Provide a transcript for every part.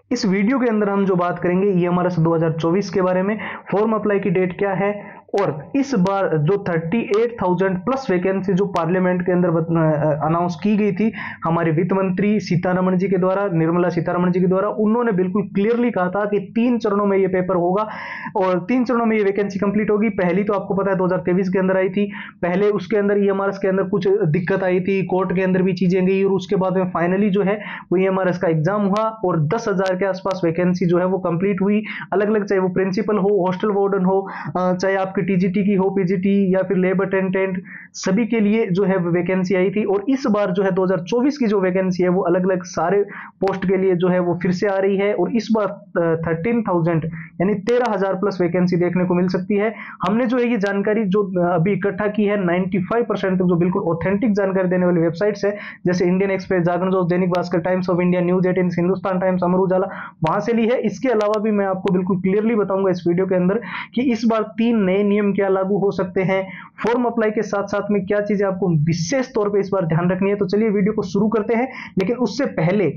इस वीडियो के अंदर हम जो बात करेंगे ईएमआरएस 2024 के बारे में, फॉर्म अप्लाई की डेट क्या है और इस बार जो 38,000 प्लस वैकेंसी जो पार्लियामेंट के अंदर अनाउंस की गई थी हमारे वित्त मंत्री सीतारमण जी के द्वारा, निर्मला सीतारमण जी के द्वारा, उन्होंने बिल्कुल क्लियरली कहा था कि 3 चरणों में ये पेपर होगा और 3 चरणों में ये वैकेंसी कंप्लीट होगी। पहली तो आपको पता है 2023 के अंदर आई थी, पहले उसके अंदर ईएमआरएस के अंदर कुछ दिक्कत आई थी, कोर्ट के अंदर भी चीजें गई और उसके बाद में फाइनली जो है वो ईएमआरएस का एग्जाम हुआ और 10,000 के आसपास वैकेंसी जो है वो कंप्लीट हुई। अलग अलग, चाहे वो प्रिंसिपल हो, हॉस्टल वार्डन हो, चाहे आपकी टीजीटी की हो, पीजीटी या फिर लेबर अटेंडेंट, सभी के लिए जो है वैकेंसी आई थी। और इस बार जो है 2024 की जो वैकेंसी है वो अलग अलग सारे पोस्ट के लिए जो है वो फिर से आ रही है और इस बार 13,000 यानी 13,000 प्लस वैकेंसी देखने को मिल सकती है। हमने जो है ये जानकारी जो अभी इकट्ठा की है 95% तक जो बिल्कुल ऑथेंटिक जानकारी देने वाली वेबसाइट्स है, जैसे इंडियन एक्सप्रेस, जागरण जोत, Dainik Bhaskar, Times of India, News 18, Hindustan Times, Amar Ujala, वहां से ली है। इसके अलावा भी मैं आपको बिल्कुल क्लियरली बताऊंगा इस वीडियो के अंदर कि इस बार 3 नए नियम क्या लागू हो सकते हैं, फॉर्म अप्लाई के साथ साथ में क्या चीजें आपको विशेष तौर पे इस बार ध्यान रखनी है। तो चलिए वीडियो को शुरू करते हैं, लेकिन उससे पहले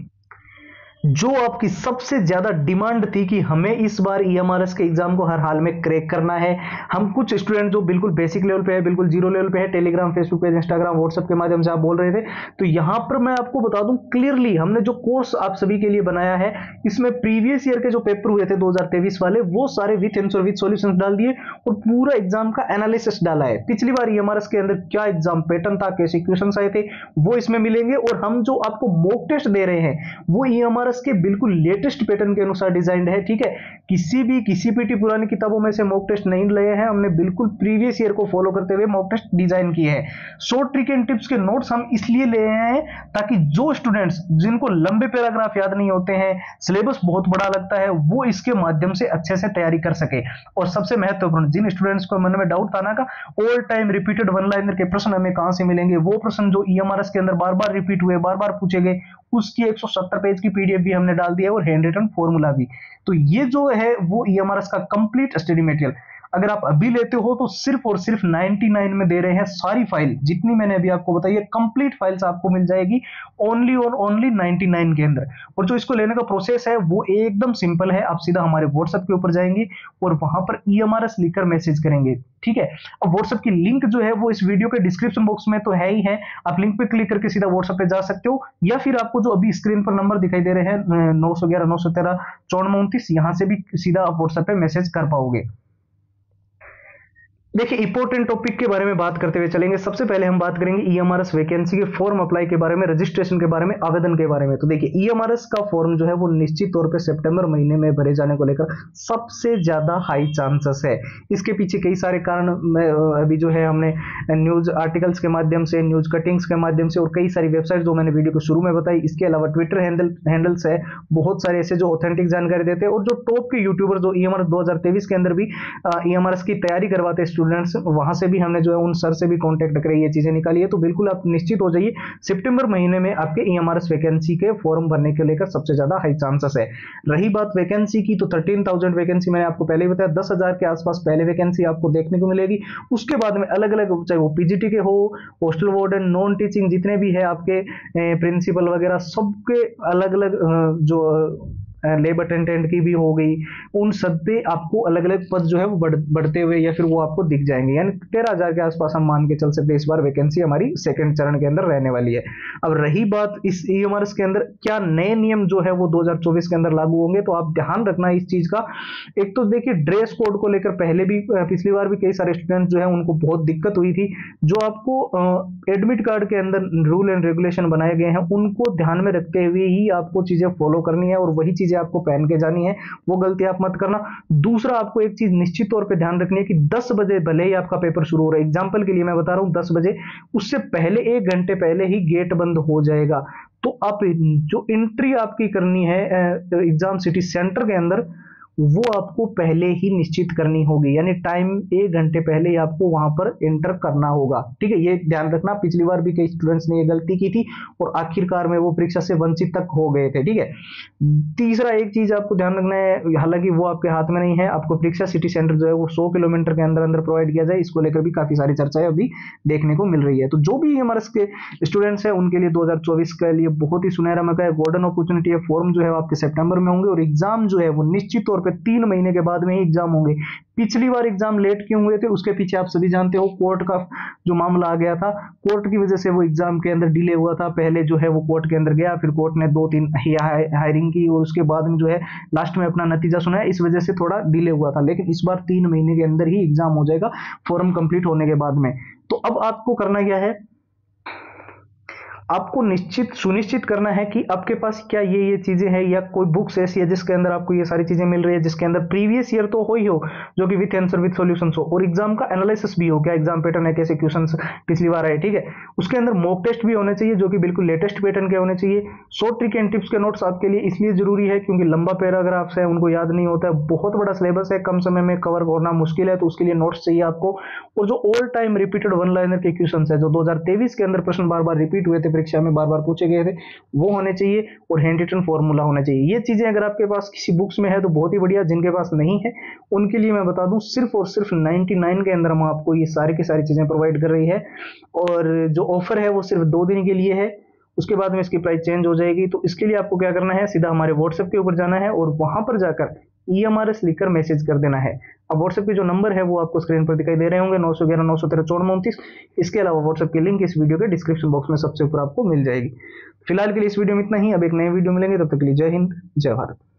जो आपकी सबसे ज्यादा डिमांड थी कि हमें इस बार ईएमआरएस के एग्जाम को हर हाल में क्रैक करना है, हम कुछ स्टूडेंट जो बिल्कुल बेसिक लेवल पे है, बिल्कुल जीरो लेवल पे है, Telegram, Facebook page, Instagram, WhatsApp के माध्यम से आप बोल रहे थे, तो यहां पर मैं आपको बता दूं क्लियरली हमने जो कोर्स आप सभी के लिए बनाया है इसमें प्रीवियस ईयर के जो पेपर हुए थे 2023 वाले वो सारे विथ आंसर विथ सॉल्यूशंस डाल दिए और पूरा एग्जाम का एनालिसिस डाला है। पिछली बार ईएमआरएस के अंदर क्या एग्जाम पैटर्न था, कैसे क्वेश्चंस आए थे, वो इसमें मिलेंगे और हम जो आपको मॉक टेस्ट दे रहे हैं वो ईएमआरएस के बिल्कुल लेटेस्ट पैटर्न के अनुसार डिजाइंड है। ठीक है, किसी पीटी पुरानी किताबों में से मॉक टेस्ट नहीं लिए हैं, हमने बिल्कुल प्रीवियस ईयर को फॉलो करते हुए मॉक टेस्ट डिजाइन किए हैं। शॉर्ट ट्रिक एंड टिप्स के नोट्स हम इसलिए ले रहे हैं ताकि जो स्टूडेंट्स जिनको लंबे पैराग्राफ याद नहीं होते हैं, सिलेबस बहुत बड़ा लगता है, वो इसके माध्यम से अच्छे से तैयारी कर सके। और सबसे महत्वपूर्ण, जिन स्टूडेंट्स को मन में डाउट था ना का all time repeated one liner के प्रश्न हमें कहां से मिलेंगे, वो प्रश्न जो ईएमआरएस के अंदर बार बार रिपीट हुए, बार बार पूछे गए, उसकी 170 पेज की पीडीएफ भी हमने डाल दिया है और हैंड रिटन फॉर्मूला भी। तो ये जो है वो ईएमआरएस का कंप्लीट स्टडी मटेरियल अगर आप अभी लेते हो तो सिर्फ और सिर्फ 99 में दे रहे हैं। सारी फाइल जितनी मैंने अभी आपको बताई है कंप्लीट फाइल्स आपको मिल जाएगी ओनली और ओनली 99 के अंदर। और जो इसको लेने का प्रोसेस है वो एकदम सिंपल है, आप सीधा हमारे व्हाट्सएप के ऊपर जाएंगे और वहां पर ईएमआरएस लिखकर मैसेज करेंगे। ठीक है, अब व्हाट्सएप की लिंक जो है वो इस वीडियो के डिस्क्रिप्शन बॉक्स में तो है ही है, आप लिंक पे क्लिक करके सीधा व्हाट्सएप पे जा सकते हो या फिर आपको जो अभी स्क्रीन पर नंबर दिखाई दे रहे हैं 911 913 5429, यहां से भी सीधा आप व्हाट्सएप पे मैसेज कर पाओगे। देखिए इंपॉर्टेंट टॉपिक के बारे में बात करते हुए चलेंगे। सबसे पहले हम बात करेंगे ईएमआरएस वैकेंसी के फॉर्म अप्लाई के बारे में, रजिस्ट्रेशन के बारे में, आवेदन के बारे में। तो देखिए ईएमआरएस का फॉर्म जो है वो निश्चित तौर पे सितंबर महीने में भरे जाने को लेकर सबसे ज्यादा हाई चांसेस है। इसके पीछे कई सारे कारण अभी जो है हमने न्यूज आर्टिकल्स के माध्यम से, न्यूज कटिंग्स के माध्यम से और कई सारी वेबसाइट जो मैंने वीडियो को शुरू में बताई, इसके अलावा ट्विटर हैंडल्स है, बहुत सारे ऐसे जो ऑथेंटिक जानकारी देते हैं और जो टॉप के यूट्यूबर जो ईएमआरएस 2023 के अंदर भी ईएमआरएस की तैयारी करवाते हैं स्टूडेंट्स, वहां से भी हमने जो है उन सर से भी कांटेक्ट करके ये चीजें निकाली है। तो बिल्कुल आप निश्चित हो जाइए सितंबर महीने में आपके ईएमआरएस वैकेंसी के फॉर्म भरने के लेकर सबसे ज्यादा हाई चांसेस है। रही बात वैकेंसी की तो 13,000 वैकेंसी मैंने आपको पहले ही बताया, 10,000 के आसपास पहले वैकेंसी आपको देखने को मिलेगी। उसके बाद में अलग अलग, चाहे वो पीजीटी के हो, हॉस्टल वार्डन, नॉन टीचिंग, जितने भी है आपके प्रिंसिपल वगैरह, सबके अलग अलग जो लेबर अटेंडेंट की भी हो गई, उन सब पे आपको अलग अलग पद जो है वो बढ़ते हुए या फिर वो आपको दिख जाएंगे। यानी 13,000 के आसपास हम मान के चल सकते हैं इस बार वैकेंसी हमारी सेकंड चरण के अंदर रहने वाली है। अब रही बात इस ईएमआरएस के अंदर क्या नए नियम जो है वो 2024 के अंदर लागू होंगे, तो आप ध्यान रखना इस चीज का। एक तो देखिए ड्रेस कोड को लेकर पहले भी, पिछली बार भी कई सारे स्टूडेंट जो है उनको बहुत दिक्कत हुई थी। जो आपको एडमिट कार्ड के अंदर रूल एंड रेगुलेशन बनाए गए हैं उनको ध्यान में रखते हुए ही आपको चीजें फॉलो करनी है और वही चीजें आपको पहन के जानी है, वो गलती आप मत करना। दूसरा आपको एक चीज निश्चित तौर पे ध्यान रखनी है कि 10 बजे भले ही आपका पेपर शुरू हो रहा है, एग्जांपल के लिए मैं बता रहा हूं 10 बजे, उससे पहले 1 घंटे पहले ही गेट बंद हो जाएगा। तो आप जो एंट्री आपकी करनी है एग्जाम सिटी सेंटर के अंदर वो आपको पहले ही निश्चित करनी होगी, यानी टाइम 1 घंटे पहले ही आपको वहां पर एंटर करना होगा। ठीक है, ये ध्यान रखना, पिछली बार भी कई स्टूडेंट्स ने ये गलती की थी और आखिरकार में वो परीक्षा से वंचित तक हो गए थे। ठीक है, तीसरा एक चीज आपको ध्यान रखना है, हालांकि वो आपके हाथ में नहीं है, आपको परीक्षा सिटी सेंटर जो है वो 100 किलोमीटर के अंदर अंदर प्रोवाइड किया जाए, इसको लेकर भी काफी सारी चर्चाएं अभी देखने को मिल रही है। तो जो भी हमारे स्टूडेंट्स हैं उनके लिए 2024 के लिए बहुत ही सुनहरा मौका है, गोल्डन अपॉर्चुनिटी है। फॉर्म जो है आपके सितंबर में होंगे और एग्जाम जो है वो निश्चित तौर पर 3 महीने के बाद में ही एग्जाम होंगे। पिछली बार एग्जाम लेट क्यों हुए थे उसके पीछे आप सभी जानते हो, कोर्ट का जो मामला आ गया था, कोर्ट की वजह से वो एग्जाम के अंदर डिले हुआ था। पहले जो है वो कोर्ट के अंदर गया, फिर कोर्ट ने 2-3 हायरिंग की और उसके बाद में जो है लास्ट में अपना नतीजा सुनाया, इस वजह से थोड़ा डिले हुआ था। लेकिन इस बार 3 महीने के अंदर ही एग्जाम हो जाएगा फॉर्म कंप्लीट होने के बाद में। तो अब आपको करना क्या है, आपको सुनिश्चित करना है कि आपके पास क्या ये चीजें हैं, या कोई बुक्स ऐसी है जिसके अंदर आपको ये सारी चीजें मिल रही है, जिसके अंदर प्रीवियस ईयर तो हो ही हो, जो कि विथ आंसर विथ सॉल्यूशंस हो, और एग्जाम का एनालिसिस भी हो, क्या एग्जाम पैटर्न है, कैसे क्वेश्चंस पिछली बार आए। ठीक है, उसके अंदर मॉक टेस्ट भी होने चाहिए जो कि बिल्कुल लेटेस्ट पैटर्न के होने चाहिए। शॉर्ट ट्रिक एंड टिप्स के नोट्स आपके लिए इसलिए जरूरी है क्योंकि लंबा पैराग्राफ्स है, उनको याद नहीं होता है, बहुत बड़ा सिलेबस है, कम समय में कवर होना मुश्किल है, तो उसके लिए नोट्स चाहिए आपको। और जो all time repeated one liner के क्वेश्चंस है, जो 2023 के अंदर प्रश्न बार बार रिपीट हुए थे, परीक्षा में बार बार पूछे गए थे, वो होने चाहिए, और हैंड रिटन फॉर्मूला होना चाहिए। ये चीजें अगर आपके पास किसी बुक्स में है तो बहुत ही बढ़िया, जिनके पास नहीं है उनके लिए मैं बता दूं सिर्फ और सिर्फ 99 के अंदर हम आपको ये सारी की सारी चीजें प्रोवाइड कर रही है, और जो ऑफर है वो सिर्फ 2 दिन के लिए है, उसके बाद में इसकी प्राइस चेंज हो जाएगी। तो इसके लिए आपको क्या करना है, सीधा हमारे व्हाट्सएप के ऊपर जाना है और वहां पर जाकर EMRS लिखकर मैसेज कर देना है। अब व्हाट्सएप के जो नंबर है वो आपको स्क्रीन पर दिखाई दे रहे होंगे, 911 913 1429। इसके अलावा व्हाट्सएप की लिंक इस वीडियो के डिस्क्रिप्शन बॉक्स में सबसे ऊपर आपको मिल जाएगी। फिलहाल के लिए इस वीडियो में इतना ही, अब एक नए वीडियो मिलेंगे, तब तक के लिए जय हिंद जय भारत।